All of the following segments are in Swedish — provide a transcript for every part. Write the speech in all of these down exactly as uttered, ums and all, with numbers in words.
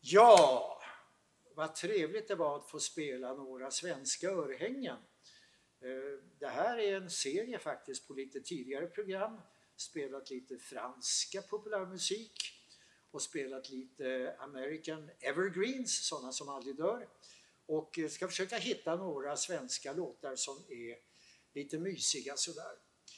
Ja, vad trevligt det var att få spela några svenska örhängen. Det här är en serie faktiskt på lite tidigare program. Spelat lite franska populärmusik och spelat lite American Evergreens, sådana som aldrig dör. Och ska försöka hitta några svenska låtar som är lite mysiga sådär.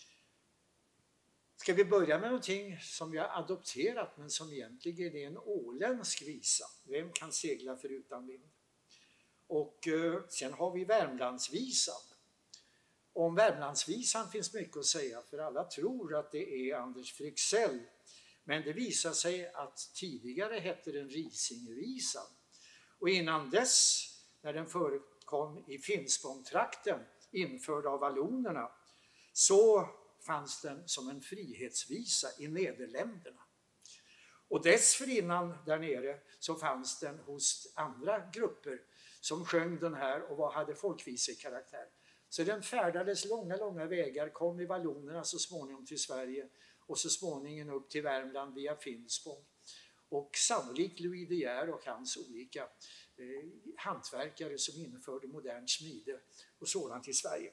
Ska vi börja med någonting som vi har adopterat men som egentligen är en åländsk visa. Vem kan segla förutan vind? Och eh, sen har vi Värmlandsvisan. Om Värmlandsvisan finns mycket att säga, för alla tror att det är Anders Fryxell. Men det visar sig att tidigare hette den Risingevisan. Och innan dess, när den förekom i Finspångtrakten, införd av vallonerna, så fanns den som en frihetsvisa i Nederländerna. Och dessförinnan där nere så fanns den hos andra grupper som sjöng den här och var, hade folkvisekaraktär. Så den färdades långa, långa vägar, kom i vallonerna så småningom till Sverige och så småningom upp till Värmland via Finspång. Och sannolikt Louis De Geer och hans olika eh, hantverkare som införde modern smide och sådant i Sverige.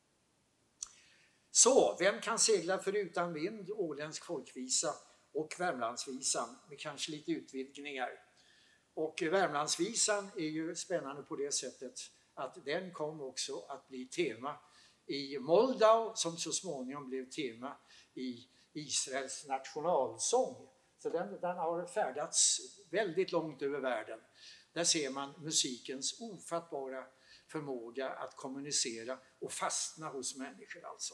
Så, vem kan segla förutan vind? Åländsk folkvisa och Värmlandsvisan med kanske lite utvidgningar. Och Värmlandsvisan är ju spännande på det sättet att den kom också att bli tema i Moldau som så småningom blev tema i Israels nationalsång. Så den, den har färdats väldigt långt över världen. Där ser man musikens ofattbara förmåga att kommunicera och fastna hos människor alltså.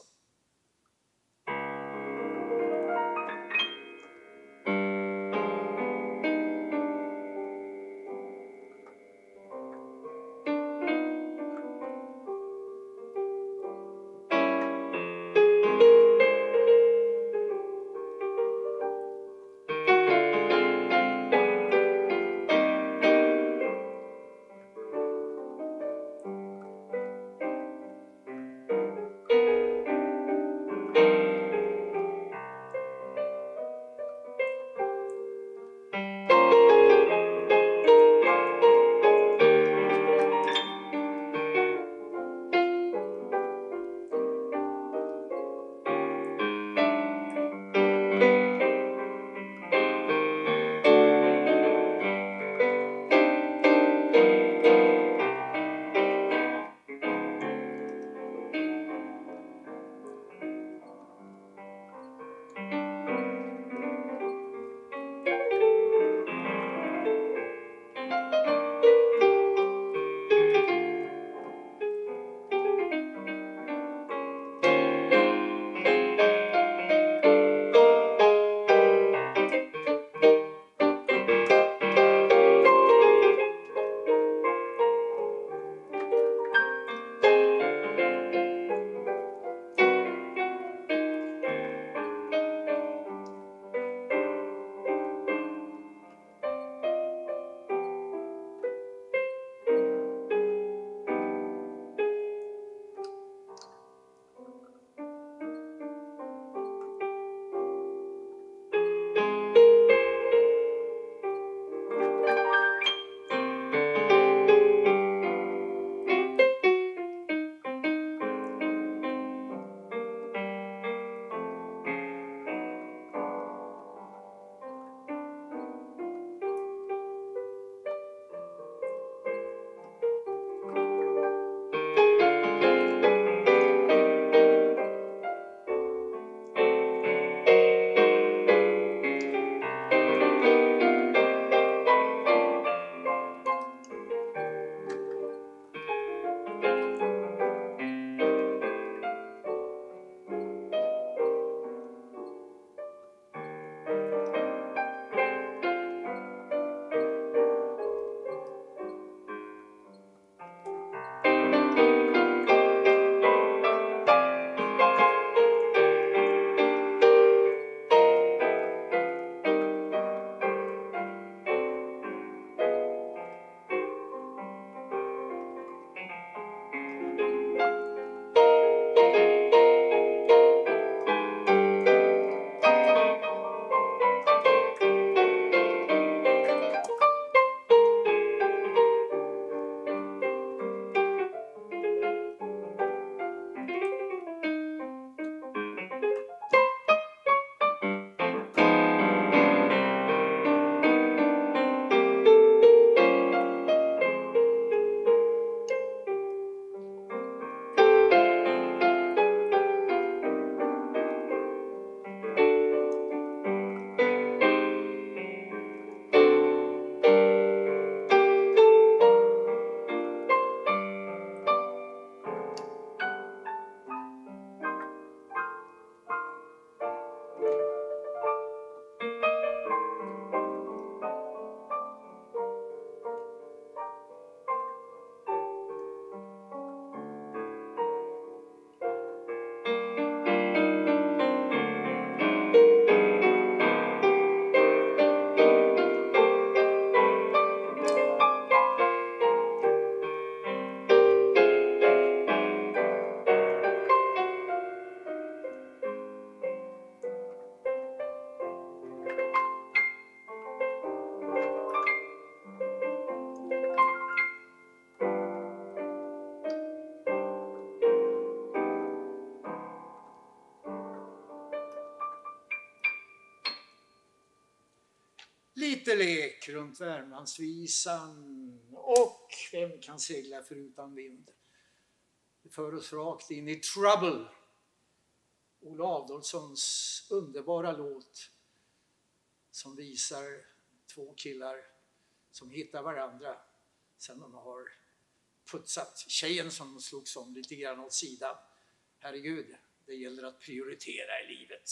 lite lek runt Värmlandsvisan och Vem kan segla förutan vind? Det för oss rakt in i Trouble. Ola Adolfssons underbara låt som visar två killar som hittar varandra sen de har putsat tjejen som slogs om lite grann åt sidan. Herregud, det gäller att prioritera i livet.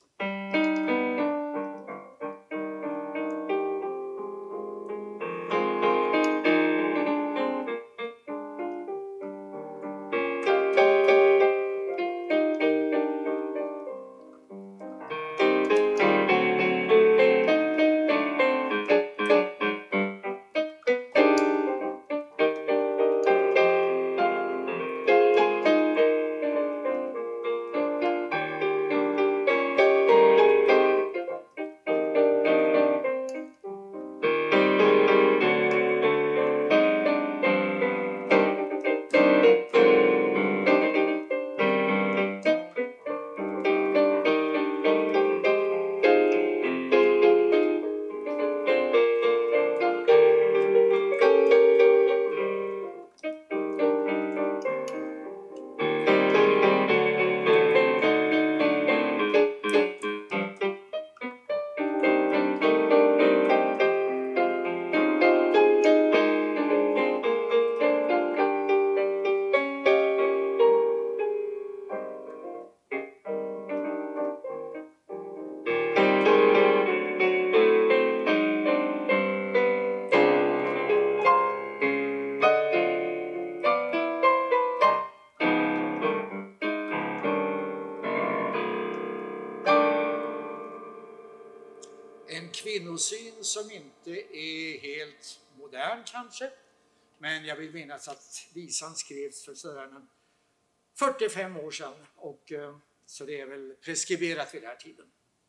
En kvinnosyn som inte är helt modern kanske, men jag vill minnas att visan skrevs för sådär fyrtiofem år sedan, och så det är väl preskriberat vid den här tiden.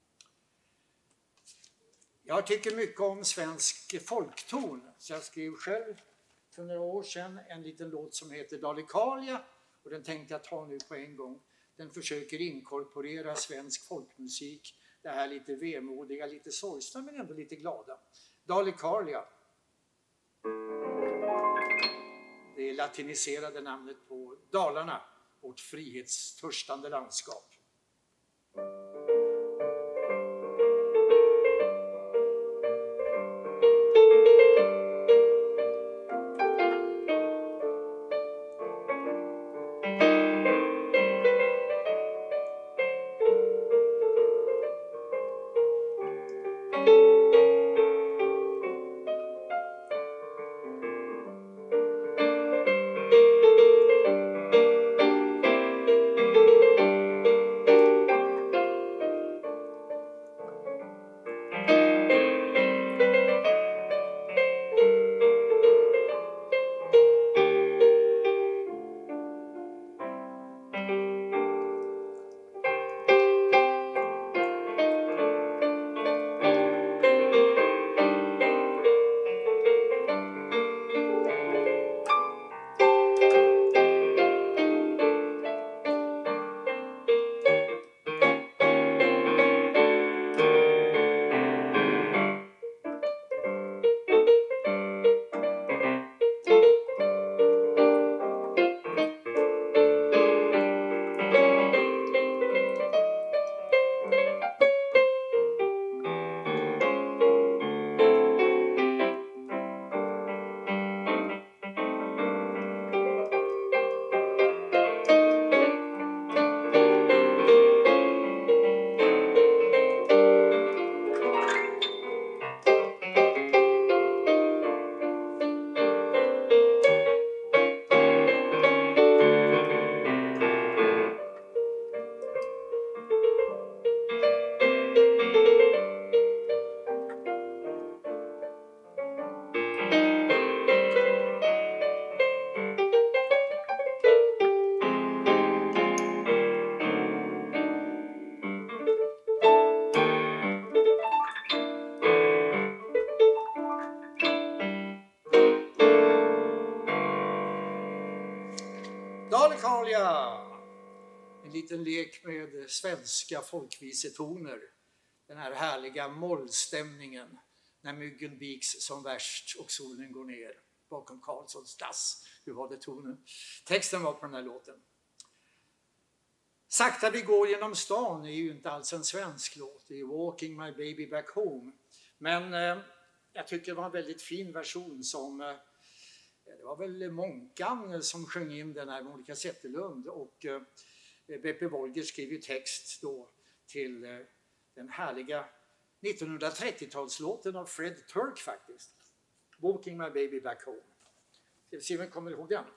Jag tycker mycket om svensk folkton, så jag skrev själv för några år sedan en liten låt som heter Dalecarlia, och den tänkte jag ta nu på en gång. Den försöker inkorporera svensk folkmusik, det här lite vemodiga, lite sorgsna men ändå lite glada. Dalecarlia. Det är latiniserade namnet på Dalarna, vårt frihetstörstande landskap. Dalecarlia, en liten lek med svenska folkvisetoner. Den här härliga mollstämningen. när myggen viks som värst och solen går ner bakom Karlssons dass. Hur var det tonen? Texten var på den här låten. Sakta vi går genom stan är ju inte alls en svensk låt. Det är Walking My Baby Back Home. Men eh, jag tycker det var en väldigt fin version som... Eh, det var väl Månkan som sjöng in den här, Monica Zetterlund. Och eh, Beppe Wolger skrev ju text då till eh, den härliga nittonhundratrettiotalslåten av Fred Turk faktiskt. Walking My Baby Back Home. Ska vi se om vi kommer ihåg den.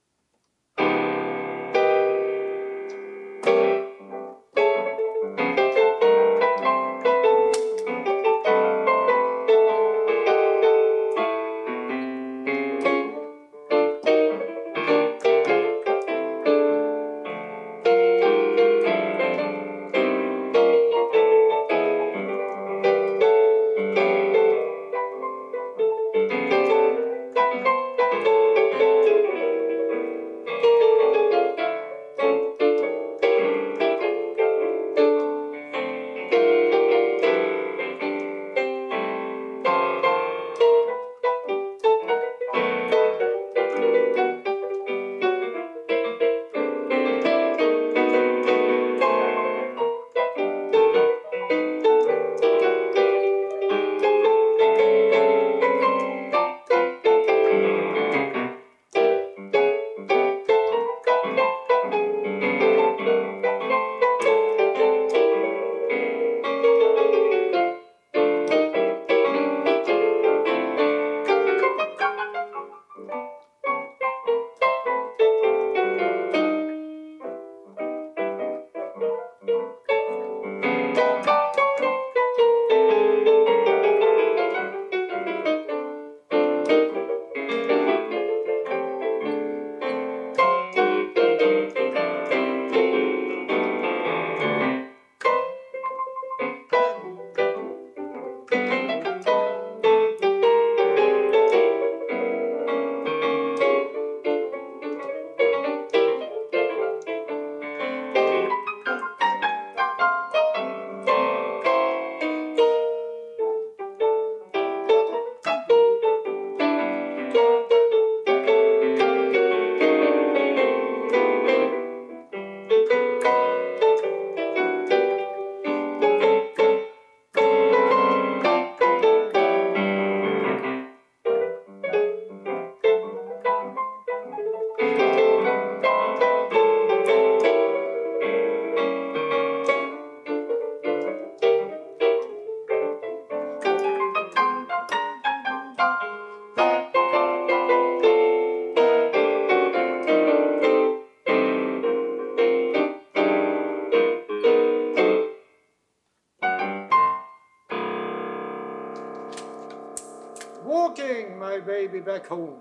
Walking My Baby Back Home.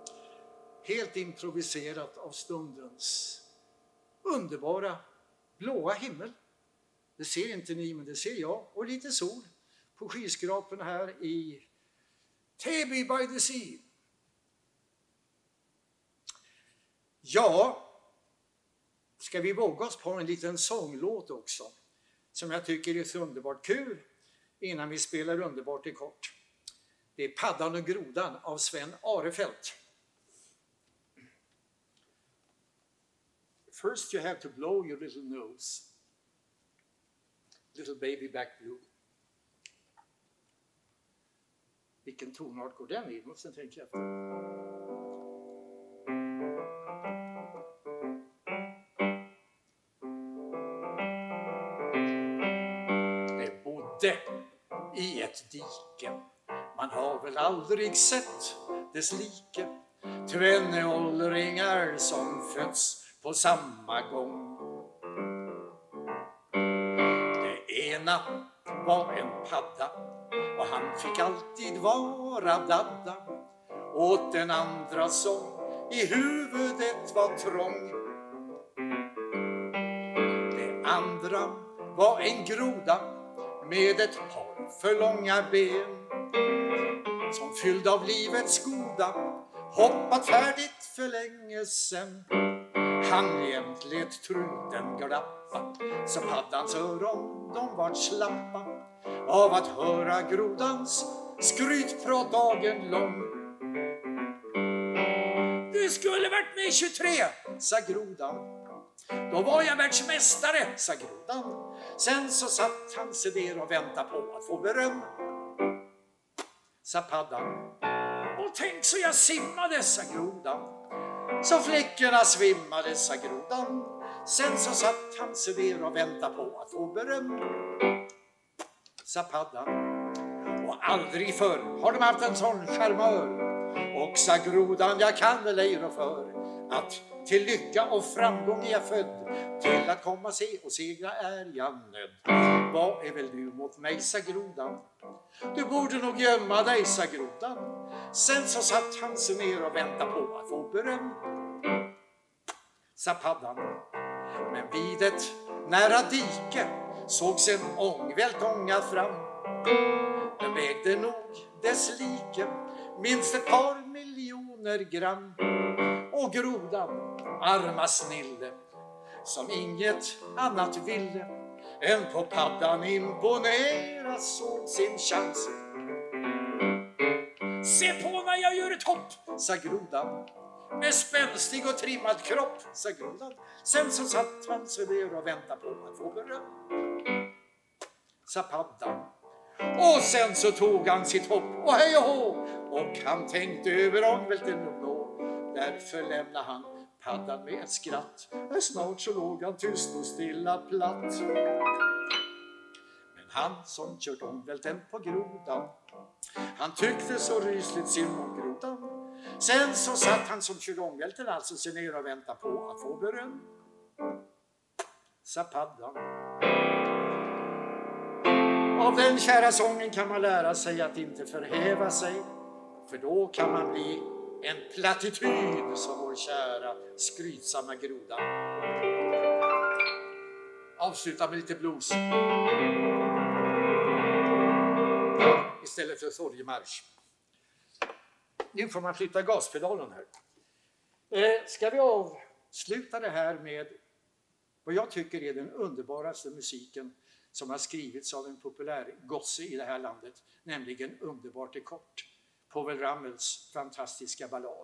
Helt improviserat av stundens underbara blåa himmel. Det ser inte ni, men det ser jag. Och lite sol på skyskraporna här i Täby by the Sea. Ja, ska vi våga oss på en liten sånglåt också, som jag tycker är så underbart kul innan vi spelar underbart i kort. Det är Paddan och grodan av Sven Arefelt. First you have to blow your little nose. Little baby back blue. Vilken tonart går den i? Måste jag tänka efter. Det bodde i ett dike. Man har väl aldrig sett dess like. Tvenne som föds på samma gång. Det ena var en padda och han fick alltid vara dadda åt den andra som i huvudet var trång. Det andra var en groda med ett par för långa ben som fylld av livets goda hoppat färdigt för länge sen. Han jämt lät truten glappa så paddans öron de vart slappa av att höra grodans skrytprat dagen lång. Du skulle varit med tjugotre, sa grodan. Då var jag världsmästare, sa grodan. Sen så satt han sig där och väntade på att få beröm, sa paddan. Och tänk så jag simmade, sa grodan. Så fläckarna svimmade, sa grodan. Sen så satt han sig där och väntade på att få beröm, sa paddan. Och aldrig förr har de haft en sån charmör. Och sa grodan, jag kan väl ej rå för att till lycka och framgång är jag född. Till att komma se och segra är jag nödd. Vad är väl du mot mig, sa grodan. Du borde nog gömma dig, sa grodan. Sen så satt han sig ner och väntade på att få beröm, sa paddan. Men vid ett nära dike sågs en ångvält ånga fram. Den vägde nog dess like minst ett par miljoner gram. Och grodan, arma snille, som inget annat ville än på paddan imponera, såg sin chans. Se på när jag gör ett hopp, sa grodan. Med spänstig och trimmad kropp, sa grodan. Sen så satt han sig där och väntade på att få beröm, sa paddan. Och sen så tog han sitt hopp och hej och hå. Och han tänkte över ångvälten och nå. Därför lämnade han paddan med ett skratt. Men snart så låg han tyst och stilla platt. Men han som kört ångvälten på grodan, han tyckte så rysligt synd om grodan. Sen så satt han som körde ångvälten alltså sig ner och väntade på att få beröm, sa paddan. Av den kära sången kan man lära sig att inte förhäva sig. För då kan man bli en plattityd som vår kära skrytsamma groda. Avsluta med lite blues istället för sorgemarsch. Nu får man flytta gaspedalen här. Eh, ska vi avsluta det här med vad jag tycker är den underbaraste musiken som har skrivits av en populär gosse i det här landet, nämligen Underbart är kort, Povel Ramels fantastiska ballad.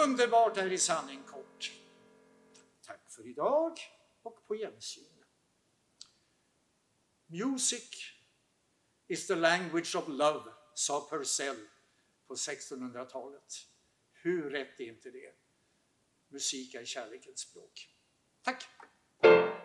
Underbart är i sanning kort. Tack för idag och på gensyn. Music is the language of love, sa Purcell på sextonhundratalet. Hur rätt är inte det? Musik är kärlekens språk. Tack!